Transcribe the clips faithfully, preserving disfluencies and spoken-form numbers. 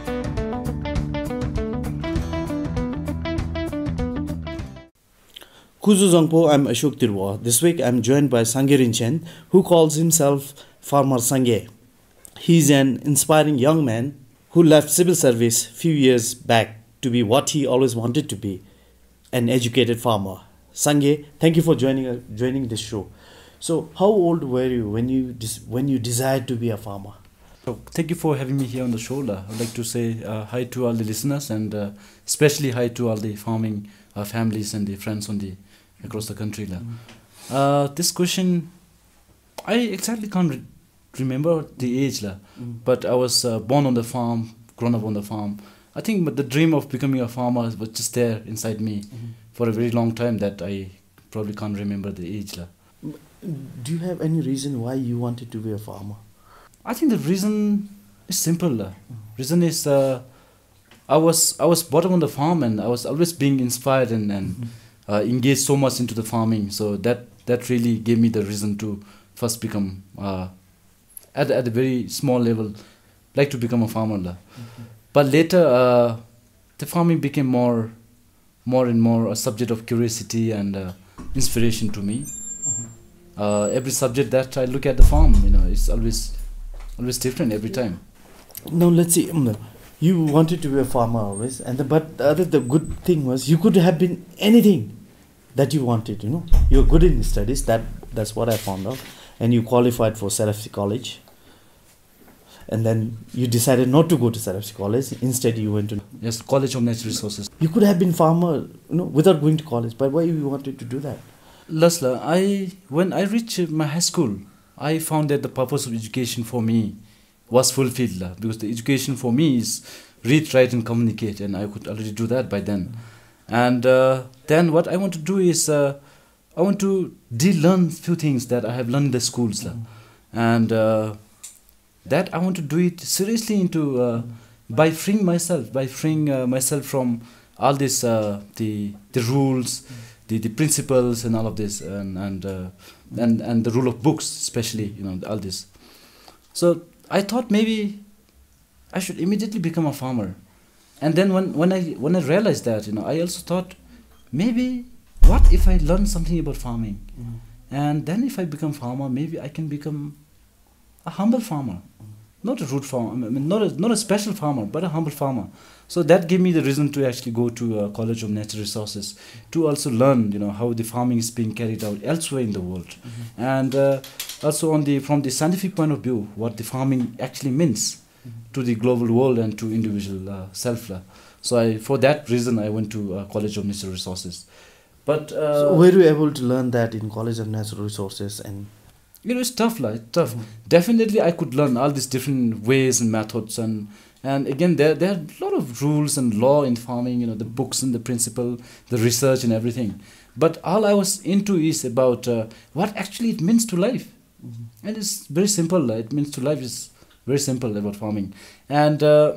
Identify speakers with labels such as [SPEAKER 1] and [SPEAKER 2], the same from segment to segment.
[SPEAKER 1] Kuzu Zangpo, I'm Ashok Tirwa. This week I'm joined by Sangay Chen, who calls himself Farmer Sangay. He's an inspiring young man who left civil service few years back to be what he always wanted to be, an educated farmer. Sangay, thank you for joining uh, joining this show. So, how old were you when you when you desired to be a farmer?
[SPEAKER 2] So, thank you for having me here on the show. La. I'd like to say uh, hi to all the listeners and uh, especially hi to all the farming uh, families and the friends on the across the country. La. Mm. Uh, this question, I exactly can't re- remember the age, la. Mm. But I was uh, born on the farm, grown up on the farm. I think but the dream of becoming a farmer was just there inside me mm-hmm. for a very long time that I probably can't remember the age. La.
[SPEAKER 1] Do you have any reason why you wanted to be a farmer?
[SPEAKER 2] I think the reason is simple. La. Mm-hmm. Reason is uh, I was I was brought up on the farm and I was always being inspired and, and mm-hmm. Uh, engaged so much into the farming, so that that really gave me the reason to first become uh, at at a very small level, like to become a farmer. Mm-hmm. But later, uh, the farming became more, more and more a subject of curiosity and uh, inspiration to me. Mm-hmm. Uh, every subject that I look at the farm, you know, it's always always different every time.
[SPEAKER 1] Now let's see. You wanted to be a farmer always, and the, but the other the good thing was you could have been anything that you wanted. You know, you were good in studies. That that's what I found out, and you qualified for Serapsi College. And then you decided not to go to Serapsi College. Instead, you went to
[SPEAKER 2] yes, College of Natural Resources.
[SPEAKER 1] You could have been farmer, you know, without going to college. But why you wanted to do that?
[SPEAKER 2] Lasla, I when I reached my high school, I found that the purpose of education for me was fulfilled, la, because the education for me is read, write and communicate, and I could already do that by then. Mm-hmm. And uh, then what I want to do is uh, I want to de-learn few things that I have learned in the schools. Mm-hmm. La. And uh, that I want to do it seriously into uh, mm-hmm. by freeing myself, by freeing uh, myself from all this, uh, the the rules, mm-hmm. the, the principles and all of this, and and, uh, mm-hmm. and and the rule of books especially, you know, all this. So I thought maybe I should immediately become a farmer, and then when, when I when I realized that, you know, I also thought maybe what if I learn something about farming, mm. and then if I become farmer, maybe I can become a humble farmer, mm. not a root farmer, I mean, not a not a special farmer, but a humble farmer. So that gave me the reason to actually go to a College of Natural Resources to also learn, you know, how the farming is being carried out elsewhere in the world, mm-hmm. and uh, also on the from the scientific point of view, what the farming actually means mm-hmm. to the global world and to individual uh, self. So I, for that reason, I went to uh, College of Natural Resources. But uh,
[SPEAKER 1] so were you able to learn that in College of Natural Resources? And
[SPEAKER 2] it was tough, like tough. Mm-hmm. Definitely, I could learn all these different ways and methods and. And again, there there are a lot of rules and law in farming, you know, the books and the principle, the research and everything. But all I was into is about uh, what actually it means to life. Mm-hmm. And it's very simple. It means to life is very simple about farming. And uh,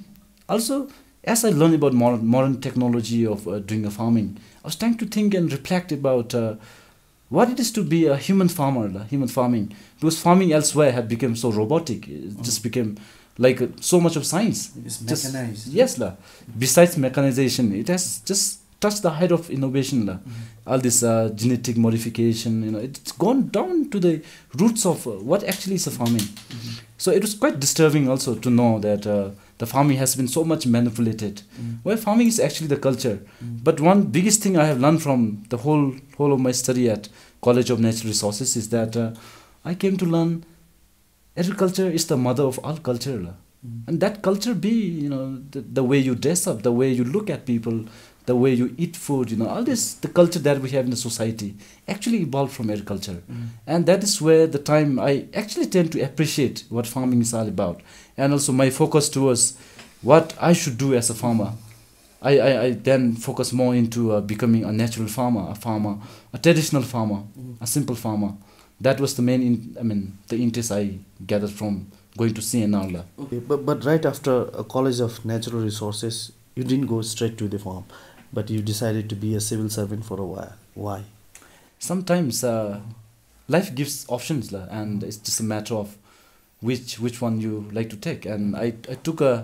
[SPEAKER 2] also, as I learned about modern, modern technology of uh, doing a farming, I was trying to think and reflect about uh, what it is to be a human farmer, uh, human farming. Because farming elsewhere had become so robotic. It mm-hmm. just became like uh, so much of science.
[SPEAKER 1] It's mechanized.
[SPEAKER 2] Just, yes, la. Besides mechanization, it has just touched the height of innovation. La. Mm-hmm. All this uh, genetic modification, you know, it's gone down to the roots of uh, what actually is a farming. Mm-hmm. So it was quite disturbing also to know that uh, the farming has been so much manipulated. Mm-hmm. Well, farming is actually the culture. Mm-hmm. But one biggest thing I have learned from the whole whole of my study at College of Natural Resources is that uh, I came to learn agriculture is the mother of all culture. Mm. And that culture be, you know, the, the way you dress up, the way you look at people, the way you eat food, you know, all this, the culture that we have in the society actually evolved from agriculture. Mm. And that is where the time I actually tend to appreciate what farming is all about. And also my focus towards what I should do as a farmer. I, I, I then focus more into uh, becoming a natural farmer, a farmer, a traditional farmer, mm. a simple farmer. That was the main, in, I mean, the interest I gathered from going to C N R.
[SPEAKER 1] Okay, but, but right after a College of Natural Resources, you didn't go straight to the farm, but you decided to be a civil servant for a while. Why?
[SPEAKER 2] Sometimes uh, life gives options, and it's just a matter of which which one you like to take. And I, I took a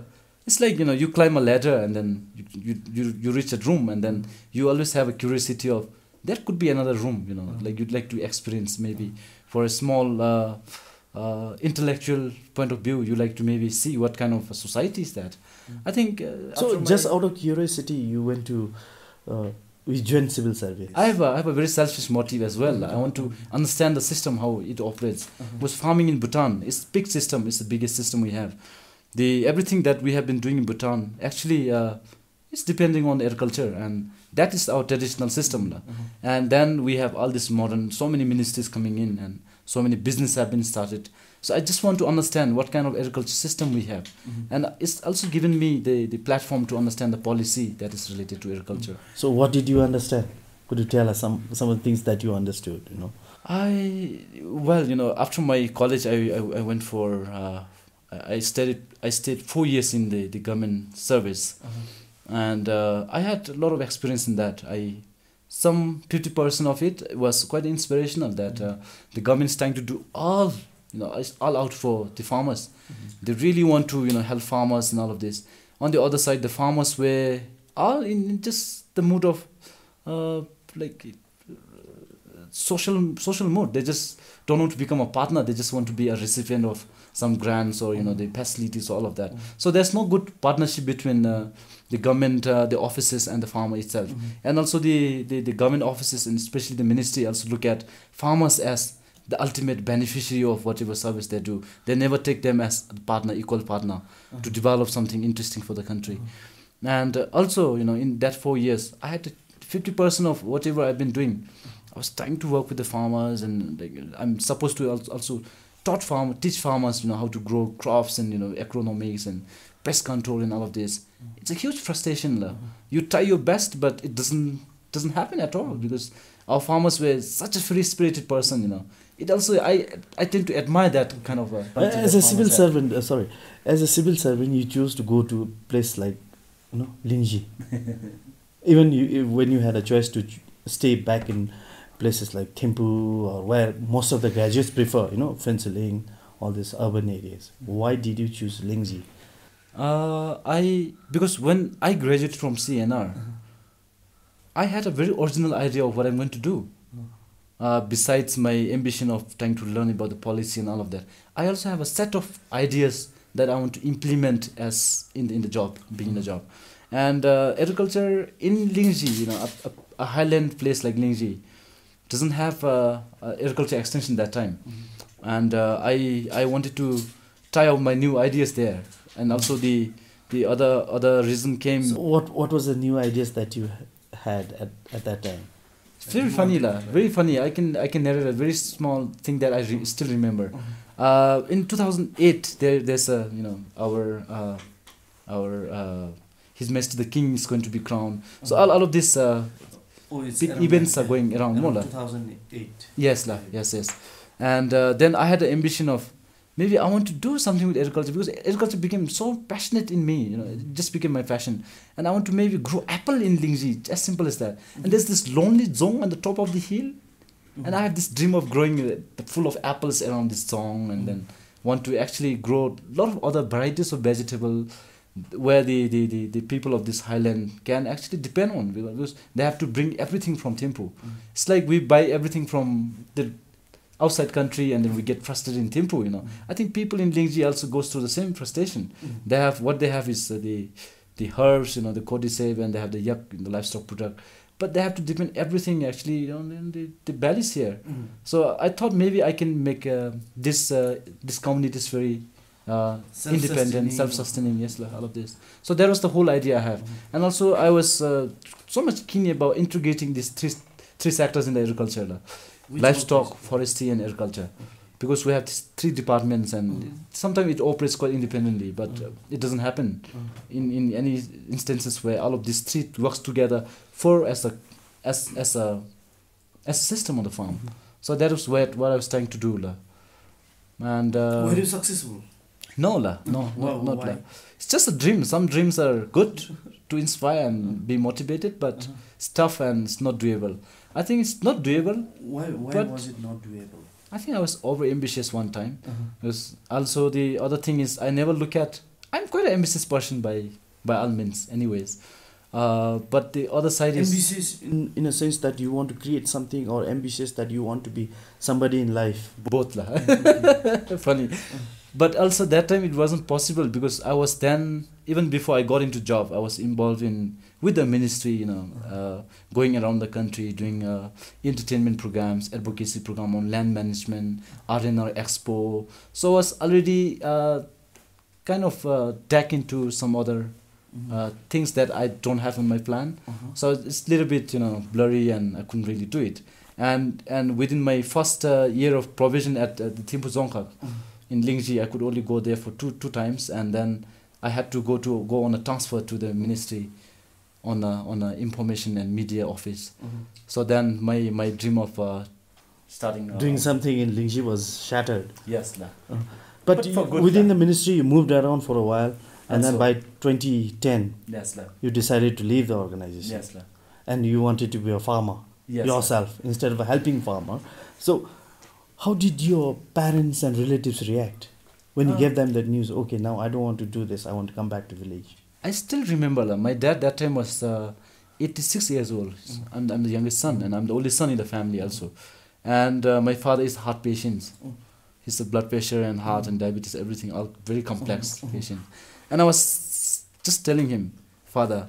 [SPEAKER 2] It's like, you know, you climb a ladder and then you, you, you, you reach a room, and then you always have a curiosity of, there could be another room, you know,
[SPEAKER 1] Mhm.
[SPEAKER 2] like you'd like to experience maybe for a small uh, uh, intellectual point of view, you like to maybe see what kind of a society is that.
[SPEAKER 1] Mhm.
[SPEAKER 2] I think uh,
[SPEAKER 1] So
[SPEAKER 2] after
[SPEAKER 1] just
[SPEAKER 2] my-
[SPEAKER 1] out of curiosity, you went to uh, you joined civil service.
[SPEAKER 2] I have, a, I have a very selfish motive as well.
[SPEAKER 1] Mhm.
[SPEAKER 2] I want to understand the system, how it operates.
[SPEAKER 1] Mhm.
[SPEAKER 2] Because farming in Bhutan is big system, it's the biggest system we have. The everything that we have been doing in Bhutan actually uh, is depending on agriculture, and that is our traditional system. lah.
[SPEAKER 1] Mhm.
[SPEAKER 2] And then we have all this modern, so many ministries coming in, and so many business have been started. So I just want to understand what kind of agriculture system we have.
[SPEAKER 1] Mhm.
[SPEAKER 2] And it's also given me the, the platform to understand the policy that is related to agriculture.
[SPEAKER 1] So what did you understand? Could you tell us some some of the things that you understood? You know.
[SPEAKER 2] I well, you know, after my college, I I, I went for uh, I I studied I stayed four years in the, the government service, and uh, I had a lot of experience in that. I some fifty percent of it was quite inspirational. That uh, the government is trying to do all, you know, it's all out for the farmers. They really want to, you know, help farmers and all of this. On the other side, the farmers were all in just the mood of uh, like social social mood. They just don't want to become a partner. They just want to be a recipient of some grants or, you know, the facilities, all of that. So there's no good partnership between uh, the government, uh, the offices, and the farmer itself.
[SPEAKER 1] Mhm.
[SPEAKER 2] And also the, the the government offices, and especially the ministry, also look at farmers as the ultimate beneficiary of whatever service they do. They never take them as a partner, equal partner, to develop something interesting for the country. And uh, also, you know, in that four years, I had fifty percent of whatever I've been doing. I was trying to work with the farmers, and like, I'm supposed to al- also taught farm, teach farmers, you know, how to grow crops, and, you know, agronomics and pest control and all of this. It's a huge frustration. La. You try your best, but it doesn't doesn't happen at all, because our farmers were such a free spirited person, you know. It also, I I tend to admire that kind of a
[SPEAKER 1] As a civil servant, uh, sorry, as a civil servant, you choose to go to a place like, you know, Lingji. Even you, if- when you had a choice to ch- stay back in places like Thimphu, or where most of the graduates prefer, you know, Phenseling, all these urban areas. Why did you choose Lingji?
[SPEAKER 2] Uh, I because when I graduated from C N R, I had a very original idea of what I'm going to do. Uh, besides my ambition of trying to learn about the policy and all of that, I also have a set of ideas that I want to implement as in the, in the job, being in the job. And uh, agriculture in Lingji, you know, a, a, a highland place like Lingji, doesn't have uh, uh, agriculture extension that time. And uh, I I wanted to try out my new ideas there. And also the the other other reason came.
[SPEAKER 1] So what what was the new ideas that you ha- had at, at that time?
[SPEAKER 2] It's very funny, la. Very funny. I can I can narrate a very small thing that I re- still remember. Uh, in two thousand eight, there there's a, you know, our uh, our uh, His Majesty the King is going to be crowned. So all, all of these uh,
[SPEAKER 1] Oh, it's
[SPEAKER 2] big events are going around, no, la.
[SPEAKER 1] two thousand eight.
[SPEAKER 2] Yes, la. Yes, yes. And uh, then I had the ambition of maybe I want to do something with agriculture, because agriculture became so passionate in me. You know, it just became my passion, and I want to maybe grow apple in Lingji. As simple as that. And there's this lonely zone on the top of the hill, and I have this dream of growing uh, full of apples around this zone, and then want to actually grow a lot of other varieties of vegetable where the, the, the, the people of this highland can actually depend on, because they have to bring everything from Thimphu. It's like we buy everything from the outside country, and then we get frustrated in Thimphu, you know. I think people in Lingji also goes through the same frustration. They have, what they have is uh, the the herbs, you know, the cordyceps, and they have the yak, the livestock product. But they have to depend everything actually on the, the valleys here. So I thought maybe I can make uh, this uh, this community is very uh, independent, self-sustaining, yes, like all of this. So that was the whole idea I have. And also I was uh, so much keen about integrating these three three sectors in the agriculture, like livestock, forestry, and agriculture. Because we have these three departments, and sometimes it operates quite independently, but uh, it doesn't happen in, in any instances where all of these three works together for as a as as a as a system on the farm. So that was what what I was trying to do, la. And uh,
[SPEAKER 1] Were you successful?
[SPEAKER 2] no, la, no,
[SPEAKER 1] Why-
[SPEAKER 2] not, not
[SPEAKER 1] why?
[SPEAKER 2] la. It's just a dream. Some dreams are good to inspire and be motivated, but it's tough and it's not doable. I think it's not doable.
[SPEAKER 1] Why why
[SPEAKER 2] But-
[SPEAKER 1] was it not doable?
[SPEAKER 2] I think I was over ambitious one time. Because also the other thing is I never look at I'm quite an ambitious person by by all means, anyways. Uh, but the other side is
[SPEAKER 1] Ambitious in, in a sense that you want to create something, or ambitious that you want to be somebody in life.
[SPEAKER 2] both lah. Funny. But also that time it wasn't possible because I was then, even before I got into job, I was involved in with the ministry, you know, uh, going around the country doing uh, entertainment programs, advocacy program on land management, R and R Expo. So I was already uh, kind of uh, tack into some other uh, things that I don't have in my plan.
[SPEAKER 1] Uh-huh.
[SPEAKER 2] So it's a little bit, you know, blurry, and I couldn't really do it. And and within my first uh, year of provision at uh, the Thimphu Zongkhag in Lingji, I could only go there for two two times, and then I had to go to go on a transfer to the ministry on a on a information and media office.
[SPEAKER 1] Mhm.
[SPEAKER 2] So then my my dream of uh, starting uh,
[SPEAKER 1] Doing something in Lingji was shattered.
[SPEAKER 2] yes, lah.
[SPEAKER 1] But,
[SPEAKER 2] But
[SPEAKER 1] you,
[SPEAKER 2] for good,
[SPEAKER 1] within
[SPEAKER 2] lah.
[SPEAKER 1] the ministry, you moved around for a while, and then
[SPEAKER 2] Also-
[SPEAKER 1] by twenty ten,
[SPEAKER 2] yes, lah.
[SPEAKER 1] you decided to leave the organization,
[SPEAKER 2] Yes, lah.
[SPEAKER 1] and you wanted to be a farmer
[SPEAKER 2] Yes,
[SPEAKER 1] yourself instead of a helping farmer. So, how did your parents and relatives react when you
[SPEAKER 2] Uh,
[SPEAKER 1] gave them that news? Okay, now I don't want to do this. I want to come back to village.
[SPEAKER 2] I still remember lah, my dad that time was uh, eighty-six years old. I'm, I'm the youngest son, and I'm the oldest son in the family also. And uh, my father is heart patient.
[SPEAKER 1] Mm.
[SPEAKER 2] He's a blood pressure and heart and diabetes, everything, all very complex patient. And I was just telling him, Father,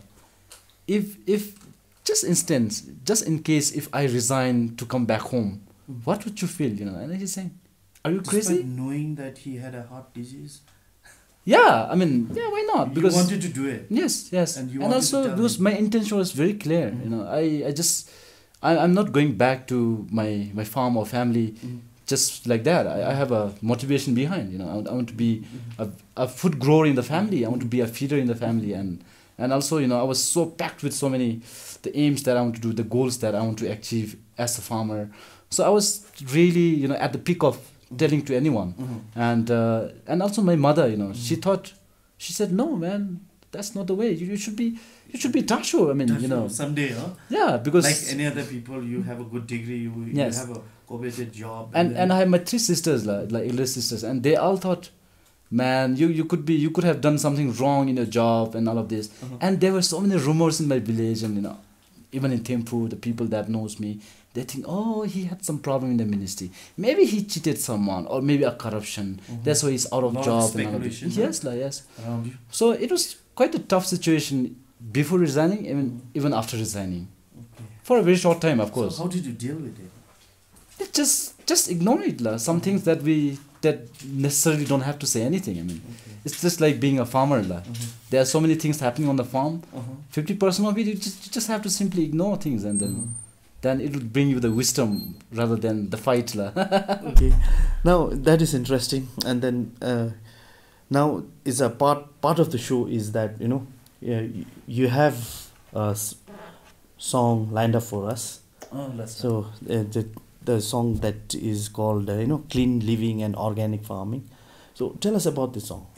[SPEAKER 2] if if just instance, just in case if I resign to come back home, what would you feel? You know, and he's saying, "Are you crazy?"
[SPEAKER 1] knowing that he had a heart disease,
[SPEAKER 2] Yeah, I mean, yeah, why not? Because
[SPEAKER 1] to do it.
[SPEAKER 2] yes, yes,
[SPEAKER 1] And
[SPEAKER 2] and,
[SPEAKER 1] you wanted to
[SPEAKER 2] also
[SPEAKER 1] tell
[SPEAKER 2] because
[SPEAKER 1] him.
[SPEAKER 2] my intention was very clear. You know, I I just I I'm not going back to my my farm or family just like that. I, I have a motivation behind. You know, I want, I want to be a, a food grower in the family. I want to be a feeder in the family, and and also, you know, I was so packed with so many the aims that I want to do, the goals that I want to achieve as a farmer. So I was really, you know, at the peak of telling to anyone, and uh, and also my mother, you know, she thought, she said, no man, that's not the way. You, you should be you should be Tasho. I mean, you know,
[SPEAKER 1] someday, huh?
[SPEAKER 2] yeah, because
[SPEAKER 1] Like any other people, you have a good degree, you, you
[SPEAKER 2] Yes.
[SPEAKER 1] have a coveted job,
[SPEAKER 2] and
[SPEAKER 1] then-
[SPEAKER 2] and I have my three sisters, like, like elder sisters, and they all thought, man, you you could be you could have done something wrong in your job and all of this.
[SPEAKER 1] Uh-huh.
[SPEAKER 2] And there were so many rumors in my village, and you know, even in Thimphu, the people that knows me, they think, oh, he had some problem in the ministry. Maybe he cheated someone, or maybe a corruption. That's why he's out of
[SPEAKER 1] Lot of
[SPEAKER 2] job. And all of this.
[SPEAKER 1] speculation, huh?
[SPEAKER 2] Yes, la, yes.
[SPEAKER 1] around you.
[SPEAKER 2] So it was quite a tough situation before resigning, even even after resigning,
[SPEAKER 1] Okay.
[SPEAKER 2] for a very short time, of course.
[SPEAKER 1] So how did you deal with it?
[SPEAKER 2] It just just ignore it, la. Some things that we that necessarily don't have to say anything. I mean,
[SPEAKER 1] Okay.
[SPEAKER 2] it's just like being a farmer, la. There are so many things happening on the farm.
[SPEAKER 1] Uh-huh.
[SPEAKER 2] Fifty percent of it, you just you just have to simply ignore things, and then then it will bring you the wisdom rather than the fight, la.
[SPEAKER 1] Okay. Now that is interesting, and then uh, now is a part part of the show is that you know yeah, y- you have a s- song lined up for us.
[SPEAKER 2] Oh, let's
[SPEAKER 1] So uh, the the song that is called uh, you know clean living and organic farming. So tell us about this song.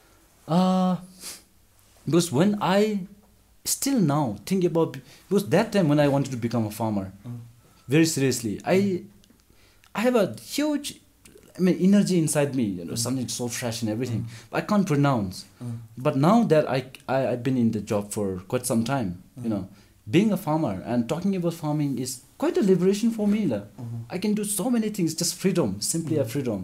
[SPEAKER 2] Uh, because when I still now think about, because that time when I wanted to become a farmer, very seriously, I I have a huge, I mean, energy inside me, you know, something so fresh and everything. I can't pronounce. But now that I, I I've been in the job for quite some time, you know, being a farmer and talking about farming is quite a liberation for me. La. I can do so many things, just freedom, simply a freedom.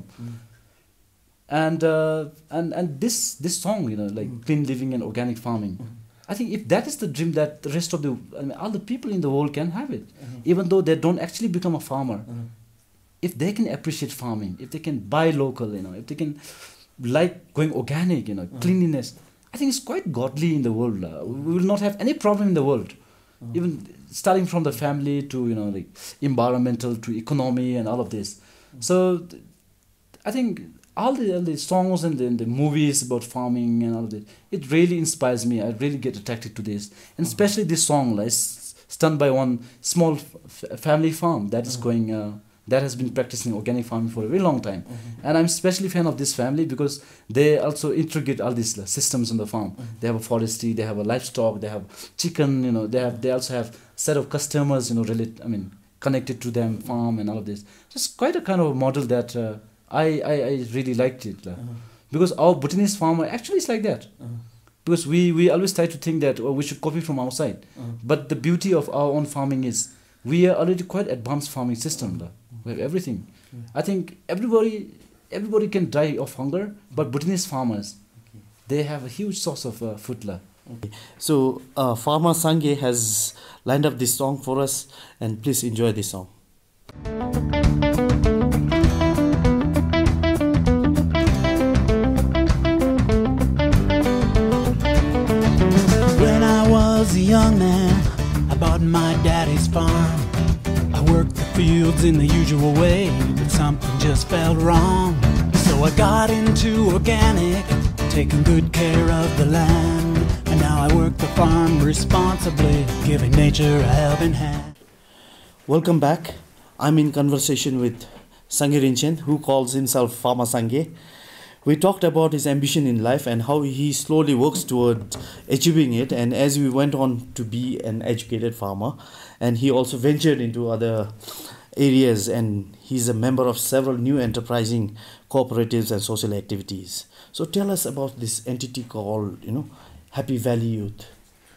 [SPEAKER 2] And uh, and and this this song, you know, like clean living and organic farming. I think if that is the dream that the rest of the, I mean, all the people in the world can have it, even though they don't actually become a farmer. If they can appreciate farming, if they can buy local, you know, if they can like going organic, you know, cleanliness, I think it's quite godly in the world. Uh, we will not have any problem in the world, even starting from the family to, you know, like environmental to economy and all of this. So th- I think all the, all the songs and the, and the movies about farming and all of this, it really inspires me. I really get attracted to this, and especially this song, like, it's it's done by one small f- f- family farm that is going. Uh, that has been practicing organic farming for a very long time. And I'm especially fan of this family because they also integrate all these uh, systems on the farm. They have a forestry, they have a livestock, they have chicken, you know, they have they also have set of customers, you know, relate, I mean, connected to them, farm and all of this. Just quite a kind of model that uh, I, I, I really liked it. Uh. because our Bhutanese farmer actually is like that.
[SPEAKER 1] Uh-huh.
[SPEAKER 2] Because we, we always try to think that oh, we should copy from outside.
[SPEAKER 1] Uh-huh.
[SPEAKER 2] But the beauty of our own farming is we are already quite advanced farming system. Uh-huh. We have everything.
[SPEAKER 1] Yeah.
[SPEAKER 2] I think everybody everybody can die of hunger, but Bhutanese farmers, okay, they have a huge source of uh, food. La.
[SPEAKER 1] Okay. So uh, Farmer Sangay has lined up this song for us, and please enjoy this song.
[SPEAKER 3] When I was a young man, I bought my daddy's farm. I worked the fields in the usual way, but something just felt wrong. So I got into organic, taking good care of the land. And now I work the farm responsibly, giving nature a helping hand.
[SPEAKER 1] Welcome back. I'm in conversation with Sangay Rinchen, who calls himself Farmer Sangay. We talked about his ambition in life and how he slowly works toward achieving it, and as we went on to be an educated farmer, and he also ventured into other areas, and he's a member of several new enterprising cooperatives and social activities. So tell us about this entity called, you know, Happy Valley Youth.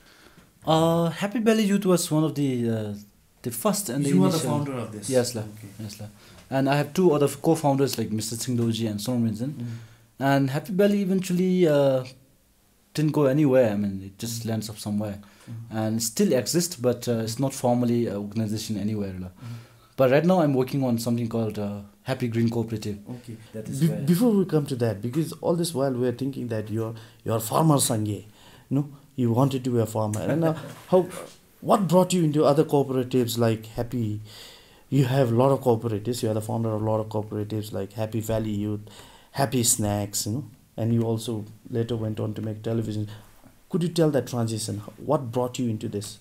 [SPEAKER 2] Uh, Happy Valley Youth was one of the uh, the first and the
[SPEAKER 1] You are
[SPEAKER 2] initial.
[SPEAKER 1] the founder of this.
[SPEAKER 2] Yes, la.
[SPEAKER 1] Okay.
[SPEAKER 2] Yes, la. And I have two other co-founders like Mister Singdoji and Sonam Rinzen.
[SPEAKER 1] Mm.
[SPEAKER 2] And Happy Valley eventually uh, didn't go anywhere. I mean, it just lands up somewhere,
[SPEAKER 1] Mm.
[SPEAKER 2] and it still exists, but uh, it's not formally an organization anywhere. La.
[SPEAKER 1] Mm.
[SPEAKER 2] But right now, I'm working on something called uh, Happy Green Cooperative.
[SPEAKER 1] Okay.
[SPEAKER 2] That is
[SPEAKER 1] Be-
[SPEAKER 2] where-
[SPEAKER 1] before we come to that, because all this while we are thinking that you're you're Farmer Sangay, no, you wanted to be a farmer, and now how, what brought you into other cooperatives like Happy? You have a lot of cooperatives. You are the founder of a lot of cooperatives like Happy Valley Youth, Happy Snacks, you know, and you also later went on to make television. Could you tell that transition? What brought you into this?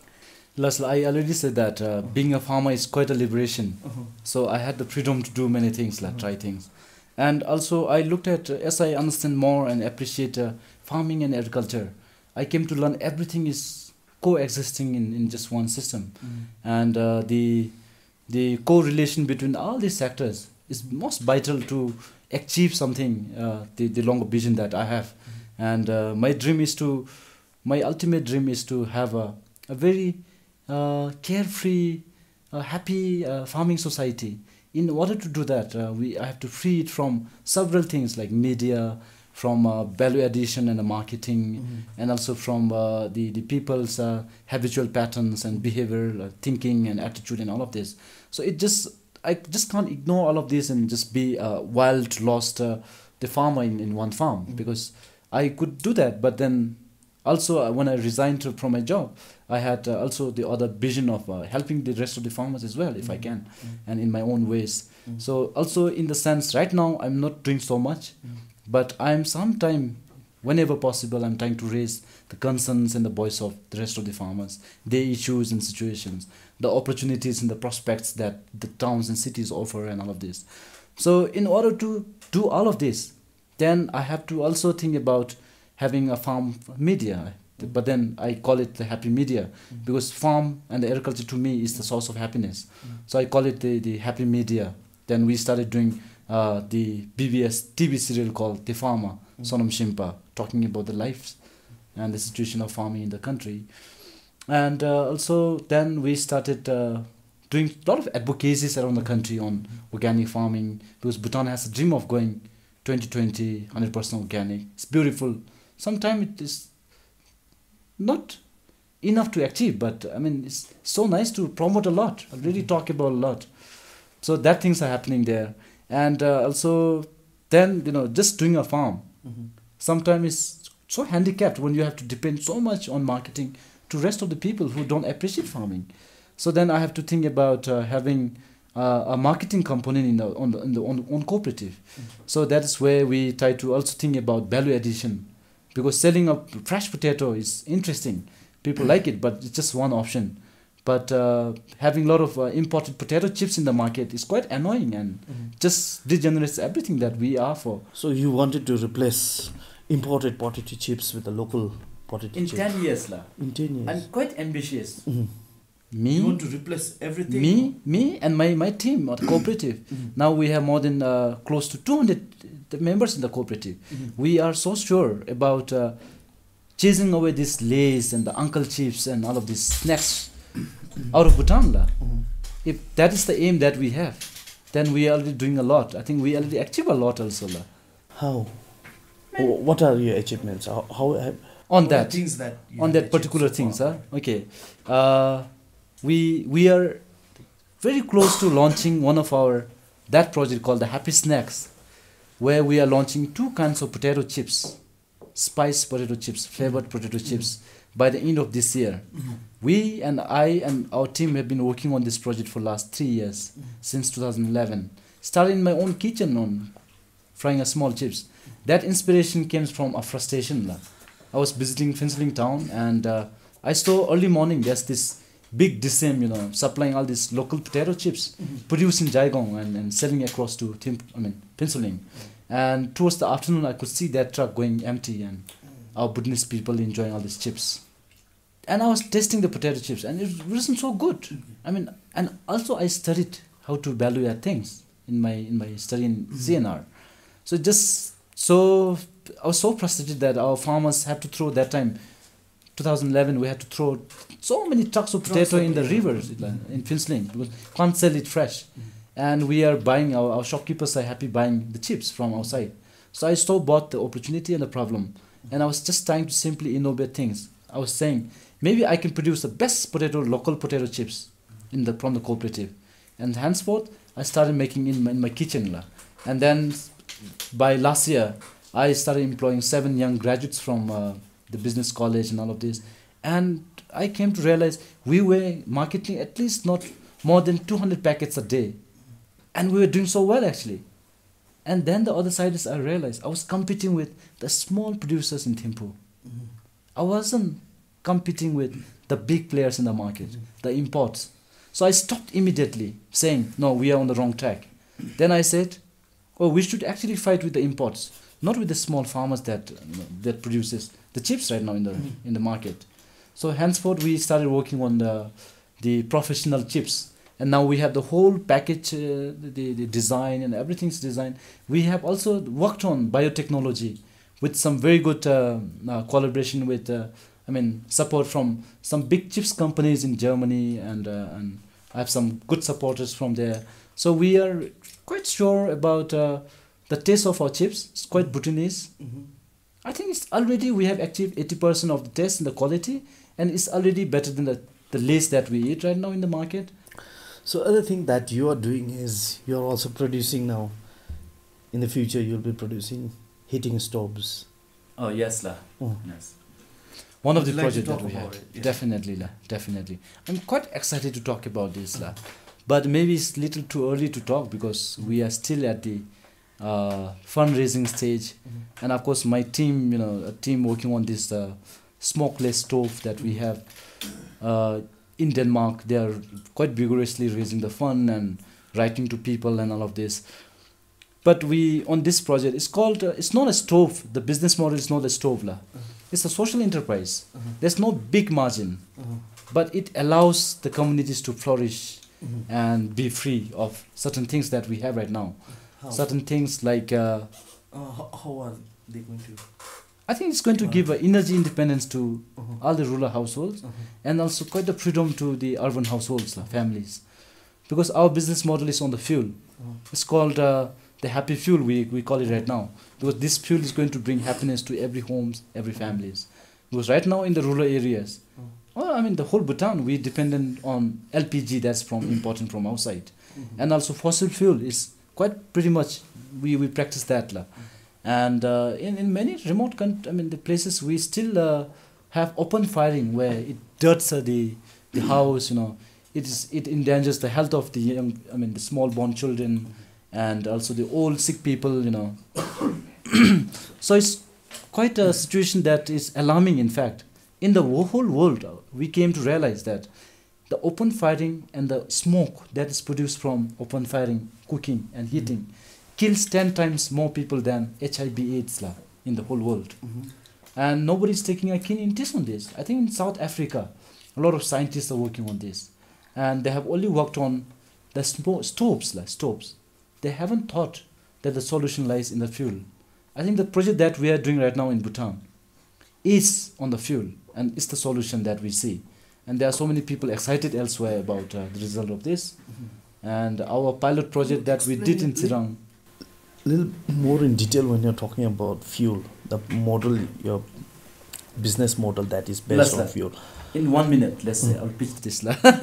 [SPEAKER 2] Lasla, I already said that uh, being a farmer is quite a liberation.
[SPEAKER 1] Uh-huh.
[SPEAKER 2] So I had the freedom to do many things, like
[SPEAKER 1] Uh-huh.
[SPEAKER 2] try things. And also I looked at, uh, as I understand more and appreciate uh, farming and agriculture, I came to learn everything is coexisting in, in just one system.
[SPEAKER 1] Mm.
[SPEAKER 2] And uh, the the correlation between all these sectors is most vital to achieve something, uh, the, the longer vision that I have. And uh, my dream is to, my ultimate dream is to have a, a very uh, carefree, uh, happy uh, farming society. In order to do that, uh, we I have to free it from several things like media, from uh, value addition and uh, marketing,
[SPEAKER 1] Mhm.
[SPEAKER 2] and also from uh, the, the people's uh, habitual patterns and behavior, uh, thinking and attitude and all of this. So it just, I just can't ignore all of this and just be a wild, lost uh, the farmer in, in one farm,
[SPEAKER 1] Mhm.
[SPEAKER 2] because I could do that. But then also uh, when I resigned to- from my job, I had uh, also the other vision of uh, helping the rest of the farmers as well, if I
[SPEAKER 1] Mhm.
[SPEAKER 2] can,
[SPEAKER 1] Mhm.
[SPEAKER 2] and in my own ways.
[SPEAKER 1] Mhm.
[SPEAKER 2] So also in the sense, right now I'm not doing so much,
[SPEAKER 1] Mhm.
[SPEAKER 2] but I'm sometime, whenever possible, I'm trying to raise the concerns and the voice of the rest of the farmers, their issues and situations, the opportunities and the prospects that the towns and cities offer and all of this. So in order to do all of this, then I have to also think about having a farm media. But then I call it the happy media,
[SPEAKER 1] Mhm.
[SPEAKER 2] because farm and the agriculture to me is the source of happiness.
[SPEAKER 1] Mhm.
[SPEAKER 2] So I call it the, the happy media. Then we started doing uh, the B B S T V serial called The Farmer,
[SPEAKER 1] Mhm.
[SPEAKER 2] Sonam Shimpa, talking about the lives and the situation of farming in the country. And uh, also then we started uh, doing a lot of advocacies around the country on organic farming, because Bhutan has a dream of going twenty twenty, one hundred percent organic. It's beautiful. Sometimes it is not enough to achieve, but I mean, it's so nice to promote a lot, really talk about a lot. So that things are happening there. And uh, also then, you know, just doing a farm,
[SPEAKER 1] Mhm.
[SPEAKER 2] sometimes it's so handicapped when you have to depend so much on marketing to rest of the people who don't appreciate farming. So then I have to think about uh, having uh, a marketing component in the on the, in the on, on cooperative. So that's where we try to also think about value addition, because selling a fresh potato is interesting, people like it, but it's just one option. But uh, having a lot of uh, imported potato chips in the market is quite annoying and
[SPEAKER 1] Mhm.
[SPEAKER 2] just degenerates everything that we are for.
[SPEAKER 1] So you wanted to replace imported potato chips with the local potato
[SPEAKER 2] In
[SPEAKER 1] chips.
[SPEAKER 2] ten years, la,
[SPEAKER 1] In ten years.
[SPEAKER 2] I'm quite ambitious.
[SPEAKER 1] Mhm.
[SPEAKER 2] Me,
[SPEAKER 1] You want to replace everything?
[SPEAKER 2] me, me, and my, my team at the cooperative.
[SPEAKER 1] Mm-hmm.
[SPEAKER 2] Now we have more than uh, close to two hundred members in the cooperative.
[SPEAKER 1] Mm-hmm.
[SPEAKER 2] We are so sure about uh, chasing away these lays and the uncle chips and all of these snacks out of Bhutan. La.
[SPEAKER 1] Mm-hmm.
[SPEAKER 2] If that is the aim that we have, then we are already doing a lot. I think we already achieve a lot also. La.
[SPEAKER 1] How? Wh- What are your achievements? How, how have,
[SPEAKER 2] On
[SPEAKER 1] what are
[SPEAKER 2] that,
[SPEAKER 1] things that you
[SPEAKER 2] on
[SPEAKER 1] have
[SPEAKER 2] that
[SPEAKER 1] achieved
[SPEAKER 2] particular
[SPEAKER 1] so
[SPEAKER 2] things,
[SPEAKER 1] far?
[SPEAKER 2] huh? Okay. Uh, we we are very close to launching one of our that project called the Happy Snacks, where we are launching two kinds of potato chips, spice potato chips, flavored potato chips, by the end of this year.
[SPEAKER 1] Mhm.
[SPEAKER 2] We and I and our team have been working on this project for last three years, since two thousand eleven. Started in my own kitchen on frying a small chips. That inspiration came from a frustration. La. I was visiting Finseling town and uh, I saw early morning there's this big D S M, you know, supplying all these local potato chips, produced in Jaigong and, and selling across to Tim, I mean Finseling. And towards the afternoon I could see that truck going empty and our Bhutanese people enjoying all these chips. And I was tasting the potato chips and it wasn't so good. I mean, and also I studied how to value add things in my in my study in C N R. So just so I was so frustrated that our farmers had to throw that time, two thousand eleven, we had to throw so many trucks of potato in the rivers in Finseling because can't sell it fresh. And we are buying, our, our shopkeepers are happy buying the chips from outside. So I saw both the opportunity and the problem. And I was just trying to simply innovate things. I was saying, maybe I can produce the best potato, local potato chips in the from the cooperative. And henceforth, I started making in my, in my kitchen. La. And then by last year, I started employing seven young graduates from uh, the business college and all of this. And I came to realize we were marketing at least not more than two hundred packets a day. And we were doing so well actually. And then the other side is I realized I was competing with the small producers in Thimphu. Mm-hmm. I wasn't competing with the big players in the market, mm-hmm. the imports. So I stopped immediately saying, no, we are on the wrong track. Then I said, oh, we should actually fight with the imports, not with the small farmers that you know, that produces the chips right now in the mm-hmm. in the market. So henceforth we started working on the the professional chips. And now we have the whole package, uh, the, the design and everything's designed. We have also worked on biotechnology with some very good uh, uh, collaboration with, uh, I mean, support from some big chips companies in Germany and, uh, and I have some good supporters from there. So we are quite sure about uh, the taste of our chips. It's quite Bhutanese. Mm-hmm. I think it's already, we have achieved eighty percent of the taste and the quality and it's already better than the, the lace that we eat right now in the market.
[SPEAKER 1] So other thing that you are doing is you are also producing now. In the future, you'll be producing heating stoves.
[SPEAKER 2] Oh yes, la.
[SPEAKER 1] Oh.
[SPEAKER 2] Yes. One of the
[SPEAKER 1] Would you like to
[SPEAKER 2] projects that
[SPEAKER 1] talk
[SPEAKER 2] we
[SPEAKER 1] about
[SPEAKER 2] have.
[SPEAKER 1] it? Yeah.
[SPEAKER 2] Definitely, la. Definitely. I'm quite excited to talk about this, la. But maybe it's a little too early to talk because we are still at the uh, fundraising stage, mm-hmm. and of course my team, you know, a team working on this uh, smokeless stove that we have. Uh, In Denmark, they are quite vigorously raising the fund and writing to people and all of this. But we, on this project, it's called, uh, it's not a stove. The business model is not a stove. La. Uh-huh. It's a social enterprise. Uh-huh. There's no big margin. Uh-huh. But it allows the communities to flourish uh-huh. and be free of certain things that we have right now. How? Certain things like... Uh,
[SPEAKER 1] uh, how, how are they going to...
[SPEAKER 2] I think it's going to give uh, energy independence to
[SPEAKER 1] uh-huh.
[SPEAKER 2] all the rural households uh-huh. and also quite a freedom to the urban households, uh, families. Because our business model is on the fuel. Uh-huh. It's called uh, the happy fuel, we, we call it right now. Because this fuel is going to bring happiness to every homes, every families. Because right now in the rural areas, uh-huh. well, I mean the whole Bhutan, we dependent on L P G that's from imported from outside. Uh-huh. And also fossil fuel is quite pretty much, we, we practice that. La. Uh-huh. And uh, in, in many remote countries, I mean the places we still uh, have open firing where it dirts uh, the the house, you know, it is it endangers the health of the young, I mean the small born children, and also the old sick people, you know. So it's quite a situation that is alarming. In fact, in the whole world, uh, we came to realize that the open firing and the smoke that is produced from open firing, cooking and heating. Mm-hmm. kills ten times more people than H I V AIDS la, in the whole world. Mm-hmm. And nobody's taking a keen interest on this. I think in South Africa, a lot of scientists are working on this. and they have only worked on the spo- stoves, like stoves. They haven't thought that the solution lies in the fuel. I think the project that we are doing right now in Bhutan is on the fuel, and it's the solution that we see. And there are so many people excited elsewhere about uh, the result of this. Mm-hmm. And our pilot project that we did in Sirang.
[SPEAKER 1] A little more in detail when you're talking about fuel, the model, your business model that is based
[SPEAKER 2] Let's
[SPEAKER 1] on
[SPEAKER 2] uh,
[SPEAKER 1] fuel.
[SPEAKER 2] In one minute, let's say, I'll pitch this.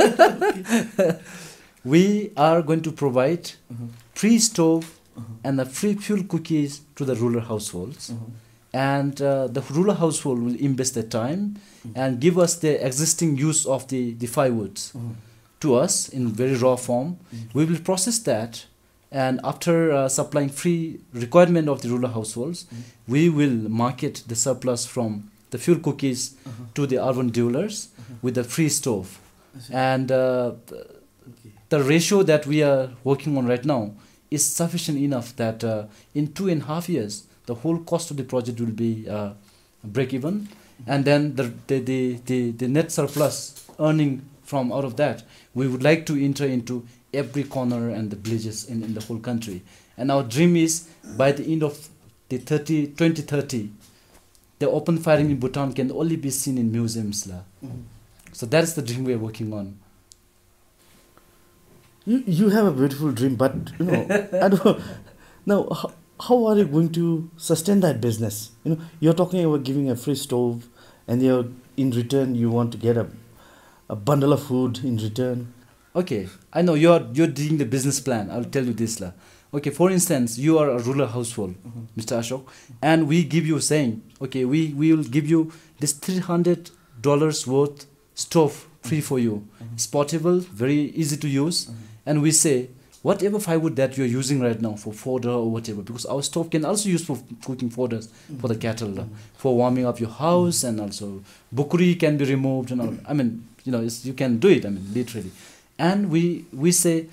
[SPEAKER 2] We are going to provide
[SPEAKER 1] Mm-hmm.
[SPEAKER 2] free stove
[SPEAKER 1] Uh-huh.
[SPEAKER 2] and the free fuel cookies to the rural households.
[SPEAKER 1] Uh-huh.
[SPEAKER 2] And uh, the rural household will invest their time
[SPEAKER 1] Mm-hmm.
[SPEAKER 2] and give us the existing use of the, the firewoods
[SPEAKER 1] Uh-huh.
[SPEAKER 2] to us in very raw form.
[SPEAKER 1] Mm-hmm.
[SPEAKER 2] We will process that, and after uh, supplying free requirement of the rural households,
[SPEAKER 1] Mm-hmm.
[SPEAKER 2] we will market the surplus from the fuel cookies
[SPEAKER 1] Uh-huh.
[SPEAKER 2] to the urban dwellers
[SPEAKER 1] Uh-huh.
[SPEAKER 2] with the free stove.
[SPEAKER 1] I see.
[SPEAKER 2] And uh, th-
[SPEAKER 1] Okay.
[SPEAKER 2] the ratio that we are working on right now is sufficient enough that uh, in two and a half years, the whole cost of the project will be uh, break even. And then the, the, the, the, the net surplus earning from out of that, we would like to enter into every corner and the villages in, in the whole country. And our dream is by the end of the thirty, twenty thirty, the open firing in Bhutan can only be seen in museums. La.
[SPEAKER 1] Mhm.
[SPEAKER 2] So that is the dream we are working on.
[SPEAKER 1] You you have a beautiful dream, but you know, I don't. Now, how, how are you going to sustain that business? You know, you're talking about giving a free stove, and you're in return you want to get a, a bundle of food in return.
[SPEAKER 2] Okay, I know you're you're doing the business plan. I'll tell you this, la. Okay, for instance, you are a rural household,
[SPEAKER 1] Mhm.
[SPEAKER 2] Mister Ashok, and we give you saying, okay, we, we will give you this three hundred dollars worth stove free for you.
[SPEAKER 1] Mhm.
[SPEAKER 2] It's portable, very easy to use,
[SPEAKER 1] Mhm.
[SPEAKER 2] and we say whatever firewood that you're using right now for fodder or whatever, because our stove can also use for cooking fodders for the cattle, la, for warming up your house, and also bukuri can be removed, and all. I mean, you know, it's, you can do it. I mean, literally, and we we say.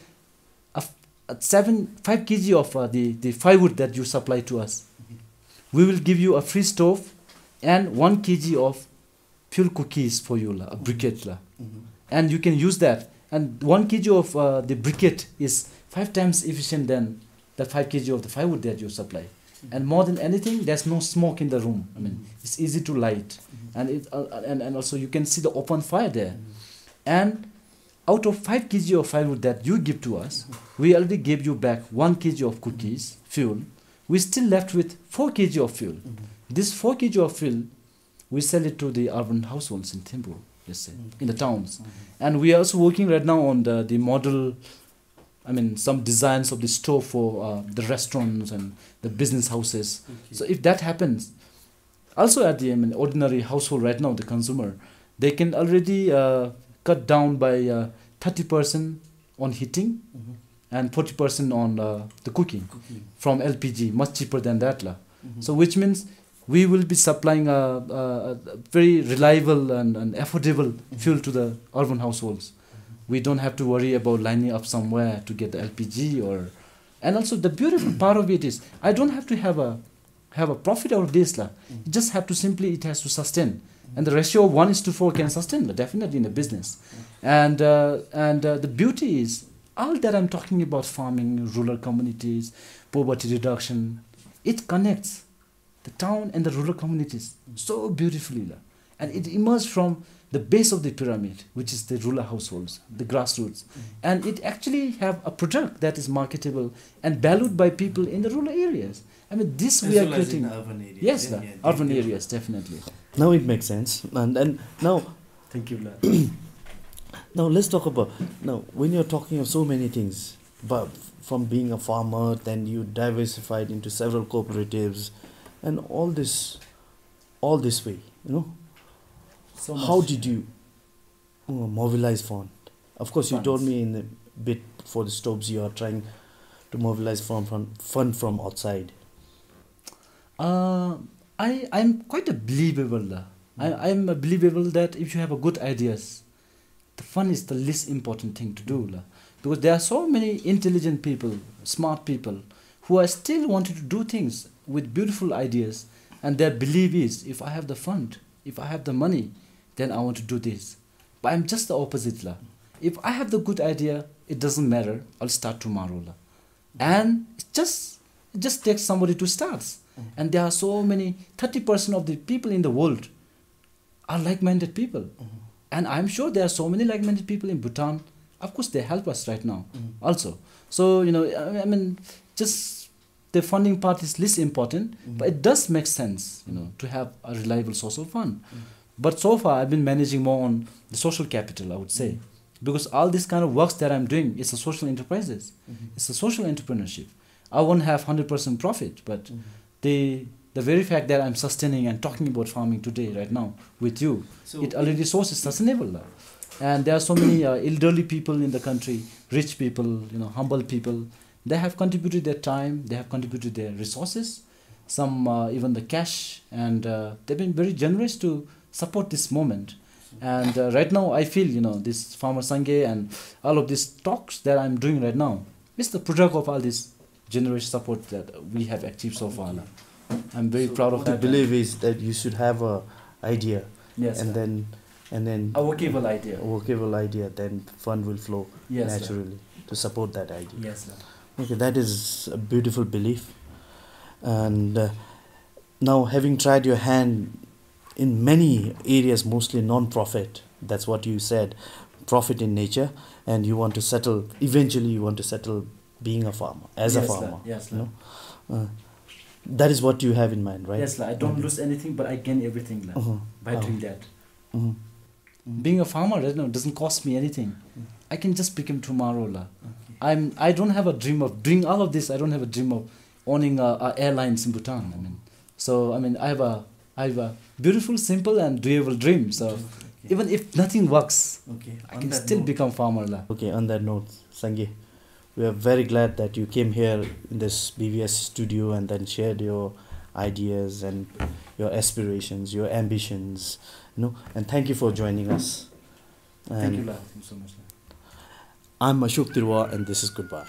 [SPEAKER 2] At seven, five kg of uh, the, the firewood that you supply to us, we will give you a free stove and one kg of fuel cookies for you, la, a briquette. La.
[SPEAKER 1] Mhm.
[SPEAKER 2] And you can use that. And one kg of uh, the briquette is five times efficient than the five kg of the firewood that you supply. And more than anything, there's no smoke in the room. I mean, it's easy to light. And, it, uh, and, and also you can see the open fire there. And out of five kg of firewood that you give to us, we already gave you back one kg of cookies, fuel. We still left with four kg of fuel.
[SPEAKER 1] Mhm.
[SPEAKER 2] This four kg of fuel, we sell it to the urban households in Thimphu, let's say, in the towns.
[SPEAKER 1] Mhm.
[SPEAKER 2] And we are also working right now on the, the model, I mean, some designs of the stove for uh, the restaurants and the business houses.
[SPEAKER 1] Okay.
[SPEAKER 2] So if that happens, also at the I mean, ordinary household right now, the consumer, they can already uh, cut down by uh, thirty percent on heating
[SPEAKER 1] Mhm.
[SPEAKER 2] and forty percent on uh, the cooking
[SPEAKER 1] Cooking.
[SPEAKER 2] from L P G, much cheaper than that. La.
[SPEAKER 1] Mhm.
[SPEAKER 2] So which means we will be supplying a, a, a very reliable and, and affordable fuel to the urban households. We don't have to worry about lining up somewhere to get the L P G or... And also the beautiful part of it is, I don't have to have a have a profit out of this. La. You just have to simply, it has to sustain. And the ratio of one is to four can sustain, definitely in a business. And uh, and uh, the beauty is, all that I'm talking about, farming, rural communities, poverty reduction, it connects the town and the rural communities so beautifully. La. And it emerged from the base of the pyramid, which is the rural households, the grassroots. And it actually have a product that is marketable and valued by people in the rural areas. I mean, this we are creating.
[SPEAKER 1] Urban areas.
[SPEAKER 2] Yes,
[SPEAKER 1] Yeah,
[SPEAKER 2] la,
[SPEAKER 1] yeah,
[SPEAKER 2] urban
[SPEAKER 1] yeah.
[SPEAKER 2] areas, definitely.
[SPEAKER 1] Now it makes sense. And and now
[SPEAKER 2] Thank you, la.
[SPEAKER 1] now let's talk about now when you're talking of so many things, but from being a farmer, then you diversified into several cooperatives, and all this, all this way, you know.
[SPEAKER 2] So
[SPEAKER 1] How
[SPEAKER 2] much.
[SPEAKER 1] did you uh, mobilize fund? Of course, you told
[SPEAKER 2] Funds.
[SPEAKER 1] me in the bit for the stoves you are trying to mobilize from, from fund from outside.
[SPEAKER 2] Uh, I I'm quite a believable. Uh, I I'm a believable that if you have a good ideas, the fun is the least important thing to do. La. Because there are so many intelligent people, smart people, who are still wanting to do things with beautiful ideas, and their belief is, if I have the fund, if I have the money, then I want to do this. But I'm just the opposite. La. if I have the good idea, it doesn't matter. I'll start tomorrow. La. And it just it just takes somebody to start.
[SPEAKER 1] Mm-hmm.
[SPEAKER 2] And there are so many, thirty percent of the people in the world are like-minded people.
[SPEAKER 1] Mm-hmm.
[SPEAKER 2] And I'm sure there are so many like-minded people in Bhutan. Of course, they help us right now
[SPEAKER 1] Mm-hmm.
[SPEAKER 2] also. So, you know, I I mean, just the funding part is less important,
[SPEAKER 1] Mm-hmm.
[SPEAKER 2] but it does make sense, you know, to have a reliable source of fund.
[SPEAKER 1] Mm-hmm.
[SPEAKER 2] But so far, I've been managing more on the social capital, I would say.
[SPEAKER 1] Mm-hmm.
[SPEAKER 2] Because all this kind of works that I'm doing, it's a social enterprises.
[SPEAKER 1] Mm-hmm.
[SPEAKER 2] It's a social entrepreneurship. I won't have one hundred percent profit, but
[SPEAKER 1] Mm-hmm.
[SPEAKER 2] the the very fact that I'm sustaining and talking about farming today, right now, with you,
[SPEAKER 1] So
[SPEAKER 2] it already sources sustainable. Now. And there are so many uh, elderly people in the country, rich people, you know, humble people. They have contributed their time, they have contributed their resources, some uh, even the cash, and uh, they've been very generous to support this moment. And uh, right now, I feel, you know, this Farmer Sangay and all of these talks that I'm doing right now, it's the product of all this generous support that we have achieved so far. Now. I'm very
[SPEAKER 1] So
[SPEAKER 2] proud of
[SPEAKER 1] what
[SPEAKER 2] that.
[SPEAKER 1] I believe is that you should have a idea,
[SPEAKER 2] Yes,
[SPEAKER 1] and
[SPEAKER 2] sir.
[SPEAKER 1] then and then
[SPEAKER 2] A workable idea.
[SPEAKER 1] a workable idea, then fund will flow
[SPEAKER 2] Yes, sir.
[SPEAKER 1] naturally to support that idea.
[SPEAKER 2] Yes, sir.
[SPEAKER 1] Okay, that is a beautiful belief. And uh, now, having tried your hand in many areas, mostly non-profit, that's what you said, profit in nature, and you want to settle, eventually you want to settle being a farmer, as
[SPEAKER 2] Yes,
[SPEAKER 1] a
[SPEAKER 2] sir.
[SPEAKER 1] farmer.
[SPEAKER 2] Yes,
[SPEAKER 1] you
[SPEAKER 2] sir.
[SPEAKER 1] know? Uh, that is what you have in mind, right?
[SPEAKER 2] Yes, la. I don't
[SPEAKER 1] Okay.
[SPEAKER 2] lose anything, but I gain everything la,
[SPEAKER 1] Uh-huh.
[SPEAKER 2] by
[SPEAKER 1] Oh.
[SPEAKER 2] doing that.
[SPEAKER 1] Mhm.
[SPEAKER 2] Being a farmer, right now, doesn't cost me anything.
[SPEAKER 1] Mm.
[SPEAKER 2] I can just become tomorrow. La.
[SPEAKER 1] Okay.
[SPEAKER 2] I'm. I don't have a dream of doing all of this. I don't have a dream of owning a, a airlines in Bhutan. I mean, so I mean, I have a, I have a beautiful, simple, and doable dream. So
[SPEAKER 1] Okay.
[SPEAKER 2] even if nothing works,
[SPEAKER 1] Okay.
[SPEAKER 2] I
[SPEAKER 1] On
[SPEAKER 2] can
[SPEAKER 1] that
[SPEAKER 2] still
[SPEAKER 1] note-
[SPEAKER 2] become farmer. La.
[SPEAKER 1] Okay, on that note, Sangay, we are very glad that you came here in this B V S studio and then shared your ideas and your aspirations, your ambitions, you know, and thank you for joining us. And
[SPEAKER 2] Thank you, la. Thank you so much. La.
[SPEAKER 1] I'm Ashok Tirwa, and this is goodbye.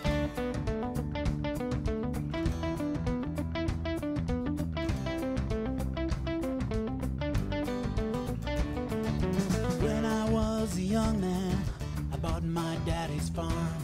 [SPEAKER 3] When I was a young man, I bought my daddy's farm.